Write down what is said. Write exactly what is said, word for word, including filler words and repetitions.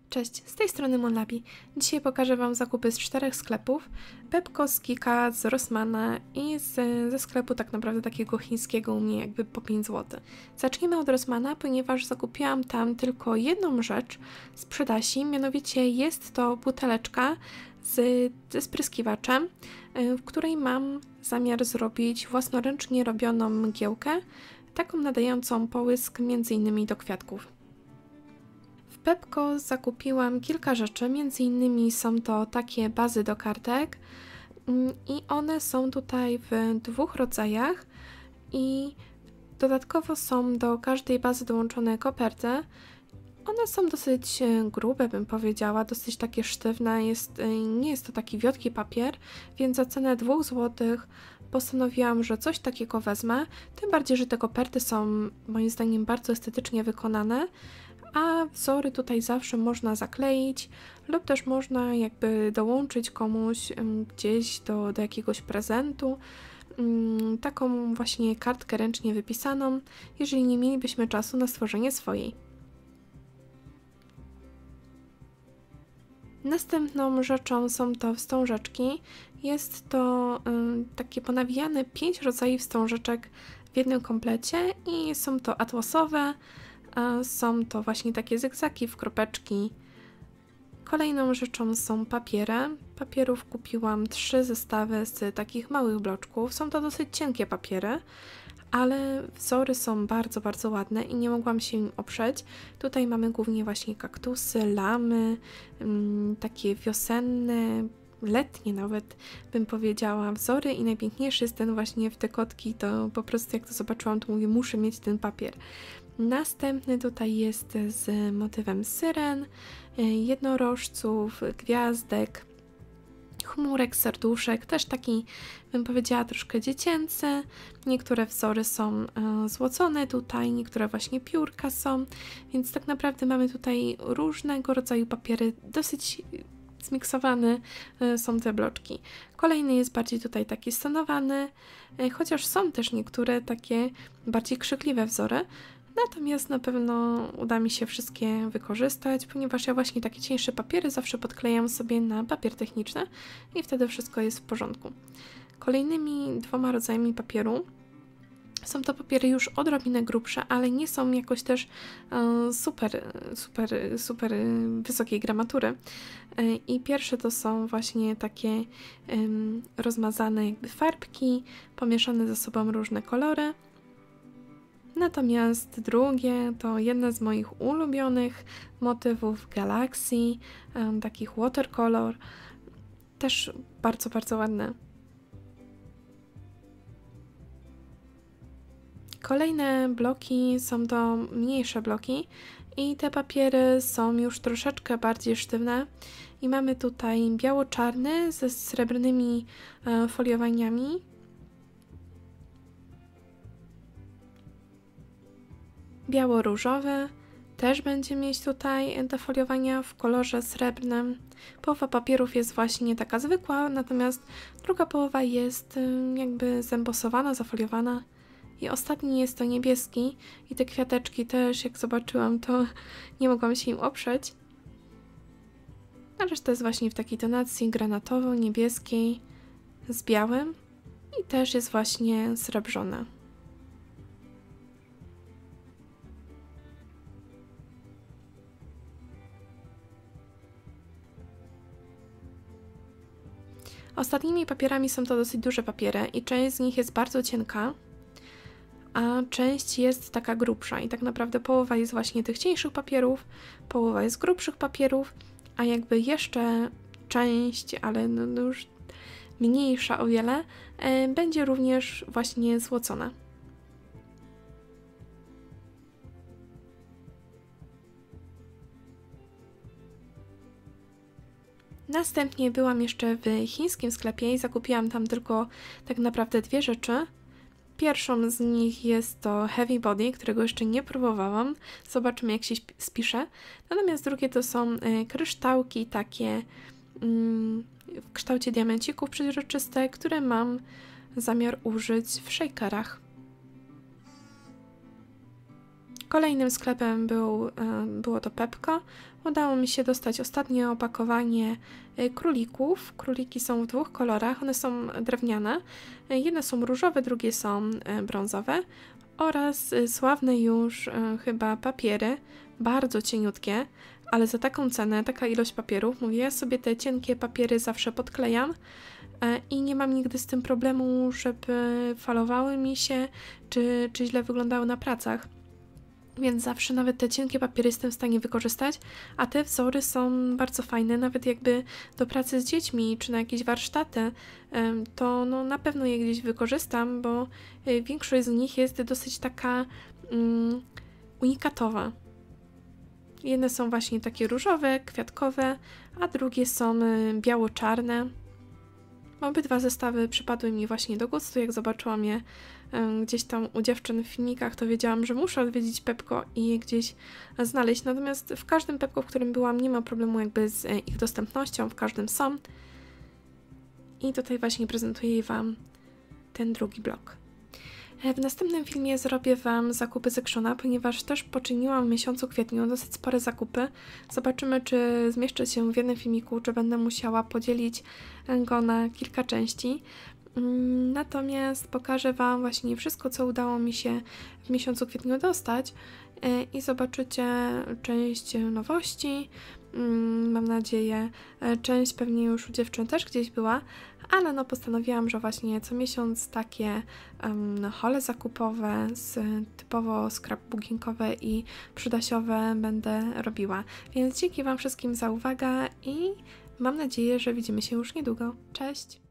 Cześć, z tej strony Monlabi. Dzisiaj pokażę Wam zakupy z czterech sklepów: Pepco, z Kika, z Rossmana i z, ze sklepu tak naprawdę takiego chińskiego u mnie jakby po pięć złotych. Zacznijmy od Rossmana, ponieważ zakupiłam tam tylko jedną rzecz z Przydasi, mianowicie jest to buteleczka z, ze spryskiwaczem, w której mam zamiar zrobić własnoręcznie robioną mgiełkę, taką nadającą połysk między innymi do kwiatków. W Pepco zakupiłam kilka rzeczy, między innymi są to takie bazy do kartek i one są tutaj w dwóch rodzajach i dodatkowo są do każdej bazy dołączone koperty. One są dosyć grube, bym powiedziała, dosyć takie sztywne, jest, nie jest to taki wiotki papier, więc za cenę dwóch złotych postanowiłam, że coś takiego wezmę, tym bardziej, że te koperty są moim zdaniem bardzo estetycznie wykonane, a wzory tutaj zawsze można zakleić lub też można jakby dołączyć komuś gdzieś do, do jakiegoś prezentu taką właśnie kartkę ręcznie wypisaną, jeżeli nie mielibyśmy czasu na stworzenie swojej. Następną rzeczą są to wstążeczki. Jest to y, takie ponawijane pięć rodzajów wstążeczek w jednym komplecie i są to atłasowe, a są to właśnie takie zygzaki w kropeczki. Kolejną rzeczą są papiery. Papierów kupiłam trzy zestawy z takich małych bloczków. Są to dosyć cienkie papiery, ale wzory są bardzo, bardzo ładne i nie mogłam się im oprzeć. Tutaj mamy głównie właśnie kaktusy, lamy, um, takie wiosenne, letnie nawet bym powiedziała wzory i najpiękniejszy jest ten właśnie w te kotki, to po prostu jak to zobaczyłam, to mówię, muszę mieć ten papier. Następny tutaj jest z motywem syren, jednorożców, gwiazdek, chmurek, serduszek, też taki, bym powiedziała, troszkę dziecięcy. Niektóre wzory są e, złocone tutaj, niektóre właśnie piórka są, więc tak naprawdę mamy tutaj różnego rodzaju papiery, dosyć zmiksowane e, są te bloczki. Kolejny jest bardziej tutaj taki stonowany, e, chociaż są też niektóre takie bardziej krzykliwe wzory. Natomiast na pewno uda mi się wszystkie wykorzystać, ponieważ ja właśnie takie cieńsze papiery zawsze podklejam sobie na papier techniczny i wtedy wszystko jest w porządku. Kolejnymi dwoma rodzajami papieru są to papiery już odrobinę grubsze, ale nie są jakoś też e, super, super, super wysokiej gramatury. E, I pierwsze to są właśnie takie e, rozmazane jakby farbki, pomieszane ze sobą różne kolory. Natomiast drugie to jedna z moich ulubionych motywów galakcji, um, takich watercolor, też bardzo, bardzo ładne. Kolejne bloki są to mniejsze bloki i te papiery są już troszeczkę bardziej sztywne i mamy tutaj biało-czarny ze srebrnymi e, foliowaniami. Biało-różowy też będzie mieć tutaj te foliowania w kolorze srebrnym. Połowa papierów jest właśnie taka zwykła, natomiast druga połowa jest jakby zembosowana, zafoliowana. I ostatni jest to niebieski i te kwiateczki też, jak zobaczyłam, to nie mogłam się im oprzeć. A reszta jest właśnie w takiej tonacji granatowo-niebieskiej z białym i też jest właśnie srebrzona. Ostatnimi papierami są to dosyć duże papiery i część z nich jest bardzo cienka, a część jest taka grubsza i tak naprawdę połowa jest właśnie tych cieńszych papierów, połowa jest grubszych papierów, a jakby jeszcze część, ale no, no już mniejsza o wiele, e, będzie również właśnie złocona. Następnie byłam jeszcze w chińskim sklepie i zakupiłam tam tylko tak naprawdę dwie rzeczy. Pierwszą z nich jest to Heavy Body, którego jeszcze nie próbowałam. Zobaczymy, jak się spisze. Natomiast drugie to są kryształki takie mm, w kształcie diamencików przezroczyste, które mam zamiar użyć w shakerach. Kolejnym sklepem był, było to Pepco. Udało mi się dostać ostatnie opakowanie królików. Króliki są w dwóch kolorach, one są drewniane. Jedne są różowe, drugie są brązowe. Oraz sławne już chyba papiery, bardzo cieniutkie, ale za taką cenę, taka ilość papierów, mówię, ja sobie te cienkie papiery zawsze podklejam i nie mam nigdy z tym problemu, żeby falowały mi się, czy, czy źle wyglądały na pracach. Więc zawsze nawet te cienkie papiery jestem w stanie wykorzystać, a te wzory są bardzo fajne, nawet jakby do pracy z dziećmi, czy na jakieś warsztaty, to no, na pewno je gdzieś wykorzystam, bo większość z nich jest dosyć taka um, unikatowa. Jedne są właśnie takie różowe, kwiatkowe, a drugie są biało-czarne. Obydwa zestawy przypadły mi właśnie do gustu, jak zobaczyłam je gdzieś tam u dziewczyn w filmikach, to wiedziałam, że muszę odwiedzić Pepco i je gdzieś znaleźć, natomiast w każdym Pepco, w którym byłam, nie ma problemu jakby z ich dostępnością, w każdym są. I tutaj właśnie prezentuję Wam ten drugi blok. W następnym filmie zrobię Wam zakupy z Actiona, ponieważ też poczyniłam w miesiącu kwietniu dosyć spore zakupy. Zobaczymy, czy zmieszczę się w jednym filmiku, czy będę musiała podzielić go na kilka części. Natomiast pokażę Wam właśnie wszystko, co udało mi się w miesiącu kwietniu dostać i zobaczycie część nowości. Mam nadzieję, część pewnie już u dziewczyn też gdzieś była, ale no postanowiłam, że właśnie co miesiąc takie um, hole zakupowe, z, typowo scrapbookingowe i przydasiowe będę robiła. Więc dzięki Wam wszystkim za uwagę i mam nadzieję, że widzimy się już niedługo. Cześć!